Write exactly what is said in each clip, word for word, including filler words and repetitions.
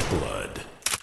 First Blood.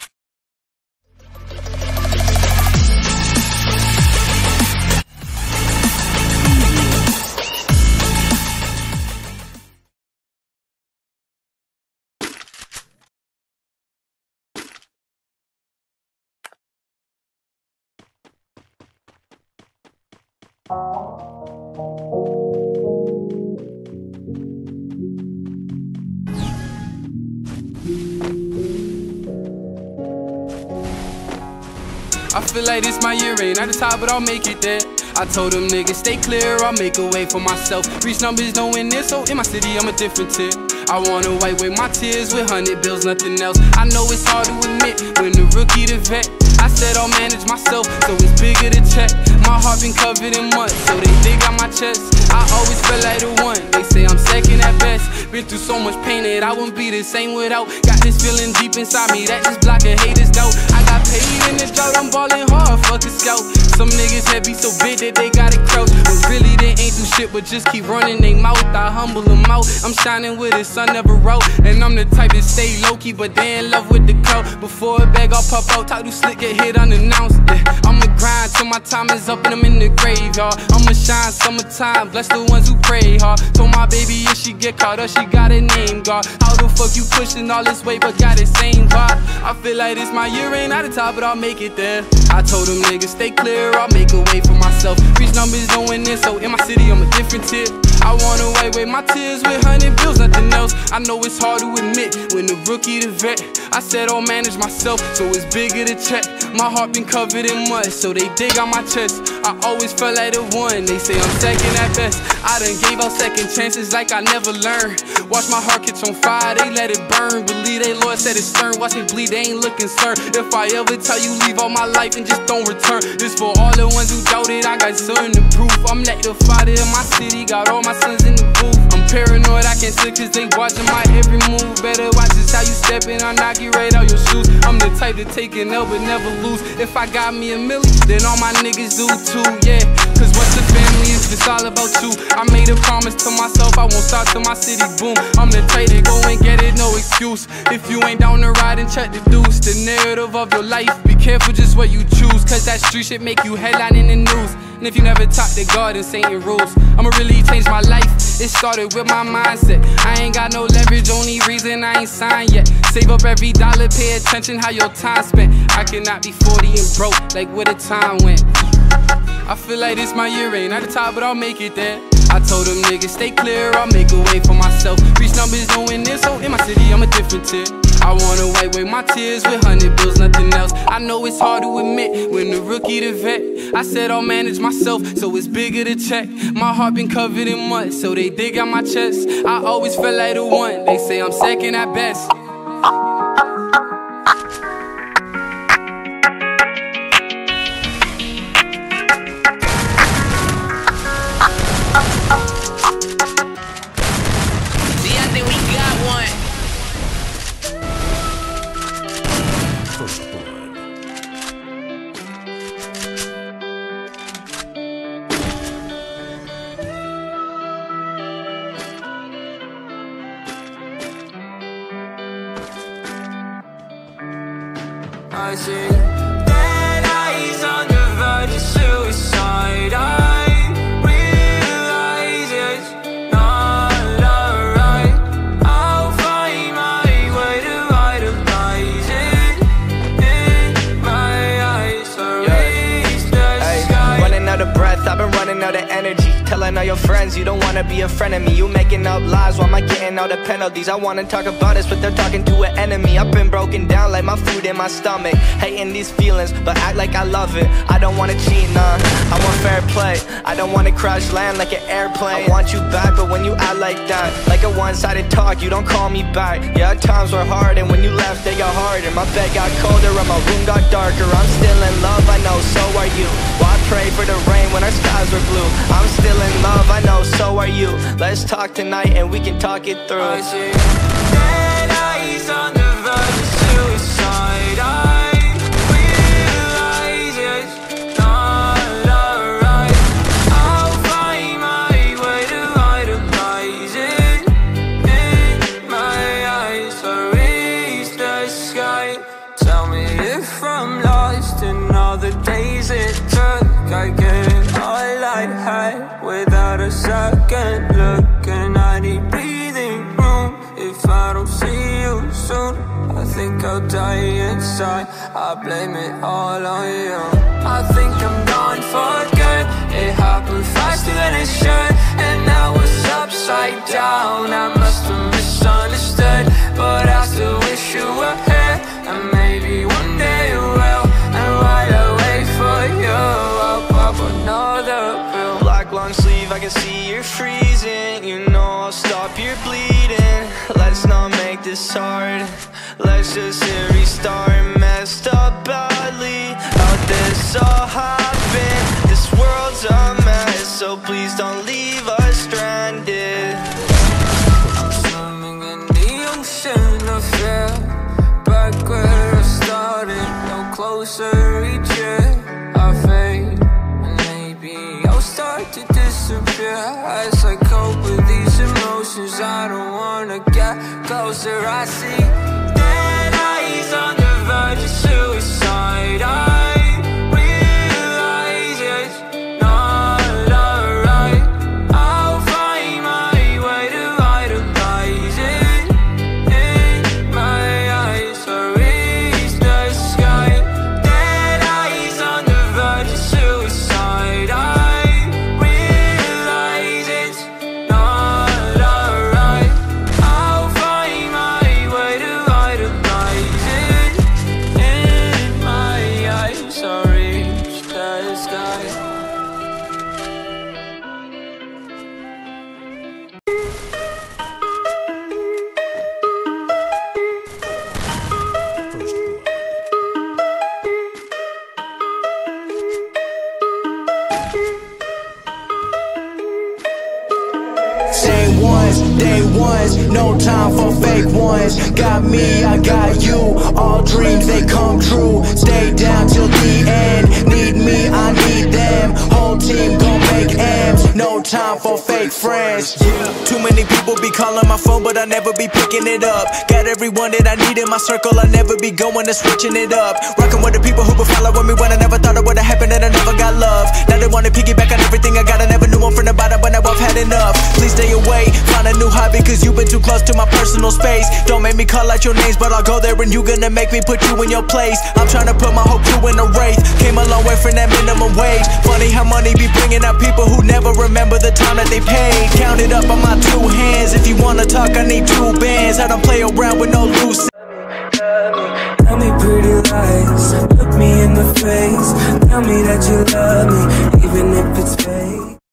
I feel like this my year, ain't at the top, but I'll make it there. I told them niggas stay clear, I'll make a way for myself. Reach numbers, no in this, so in my city I'm a different tier. I wanna wipe away my tears with hundred bills, nothing else. I know it's hard to admit, when the rookie to vet, I said I'll manage myself, so it's bigger to check. My heart been covered in mud, so they dig out my chest. I always feel like the one, they say I'm second at best. Been through so much pain that I wouldn't be the same without. Got this feeling deep inside me that just blocking haters doubt. I got paid in the drought, I'm ballin' hard, fuck a scout. Some niggas heavy so big that they gotta crouch, but really they ain't do shit but just keep running they mouth. I humble them out, I'm shining with it, sun never out. And I'm the type to stay low-key, but they in love with the crowd. Before a bag I'll pop out, talk to slick, get hit unannounced. Yeah, I'ma grind till my time is up and I'm in the graveyard. I'ma shine summertime, bless the ones who pray hard. Told my baby if she get caught up, she got a name guard. How the fuck you pushing all this weight but got the same vibe? I feel like this my year, ain't at the top, but I'll make it there. I told them niggas stay clear, I'll make a way for myself. Reach numbers, no in this, so in my city I'm a different tip. I wanna wipe away my tears with hundred bills, nothing else. I know it's hard to admit, when the rookie to vet, I said I'll manage myself, so it's bigger to check. My heart been covered in mud, so they dig out my chest. I always felt like the one, they say I'm second at best. I done gave out second chances like I never learned. Watch my heart catch on fire, they let it burn. Believe they Lord said it's stern, watch it bleed, they ain't looking stern. If I ever tell you leave all my life and just don't return, this for all the ones who doubted, I got something to prove. I'm like the father in my city, got all my sons in the booth. I'm paranoid, I can't sleep cause they watching my every move. Better watch this how you steppin', I'll knock you right out your shoes. I'm the type to take an L but never lose. If I got me a milli, then all my niggas do too, yeah. Cause once the family is, it's all about you. I made a promise to myself, I won't stop till my city boom. I'm the type to go and get it, no excuse. If you ain't down to ride and check the deuce, the narrative of your life, be careful just what you choose. Cause that street shit make you headline in the news. And if you never talk to God and Satan rules, I'ma really change my life. It started with my mindset. I ain't got no leverage, only reason I ain't signed yet. Save up every dollar, pay attention how your time spent. I cannot be forty and broke, like where the time went. I feel like this my year, ain't at the top, but I'll make it there. I told them niggas stay clear, I'll make a way for myself. Reach numbers, no in this, so in my city I'm a different tier. I wanna wipe away my tears with hundred bills, nothing else. I know it's hard to admit, when the rookie to vet, I said I'll manage myself, so it's bigger to check. My heart been covered in mud, so they dig out my chest. I always felt like the one, they say I'm second at best. I see dead eyes on the verge of suicide. I realize it's not alright. I'll find my way to idolize it in my eyes. So reach the sky. Running out of breath, I've been running out of energy. Telling all your friends you don't wanna be a friend of me. You making up lies, why am I getting all the penalties? I wanna talk about this, but they're talking to an enemy. I've been broken down like my food in my stomach. Hating these feelings, but act like I love it. I don't wanna cheat, nah, I want fair play. I don't wanna crash land like an airplane. I want you back, but when you act like that, like a one-sided talk, you don't call me back. Yeah, times were hard, and when you left, they got harder. My bed got colder, and my room got darker. I'm still in love, I know, so are you. Why pray for the rain when our skies were blue? I'm still in love, I know, so are you. Let's talk tonight and we can talk it through. I see dead eyes on the verge of suicide. I realize it's not alright. I'll find my way to idolize it in my eyes. I reach the sky. suicide, I blame it all on you. I think I'm gone for good. It happened faster than it should, and now it's upside down. I must have misunderstood, but I still wish you were here, and maybe one day you will. And while I wait for you, I'll pop another pill. Black long sleeve, I can see you're freezing. You know I'll stop your bleeding. Let's not make this hard. Let's just hit restart. Messed up badly, how this all happened. This world's a mess, so please don't leave us stranded. I'm swimming in the ocean of fear, back where I started, no closer reaching. I fade, and maybe I'll start to disappear as I cope with these emotions. I don't wanna get closer. I see dead eyes on the verge of suicide. I realize it's not alright. I'll find my way to idolize it. In my eyes, I reach the sky. Dead eyes on the verge of suicide. I realize it's not alright. I'll find my way to idolize it. In my eyes, I reach the sky. Day ones, day ones, no time for fake ones. Got me, I got you, all dreams they come true. Stay down till the end, need me, I need them. Whole team gon' make M's, no time for fake friends. Too many people be calling my phone, but I never be picking it up. Got everyone that I need in my circle, I never be going and switching it up. Rockin' with the people who been following me when I never thought it would've happened, and I never got love. Now they wanna piggyback on everything I got, I never knew one from the bottom, but now I've had enough. Please stay away, find a new hobby, cause you've been too close to my personal space. Don't make me call out your names, but I'll go there and you gonna make me put you in your place. I'm trying to put my whole crew in a race, came a long way from that minimum wage. Funny how money be bringing out people who never remember the time that they paid. Count it up on my two hands, if you wanna talk I need two bands. I don't play around with no loose. Tell me pretty lies, look me in the face. Tell me that you love me,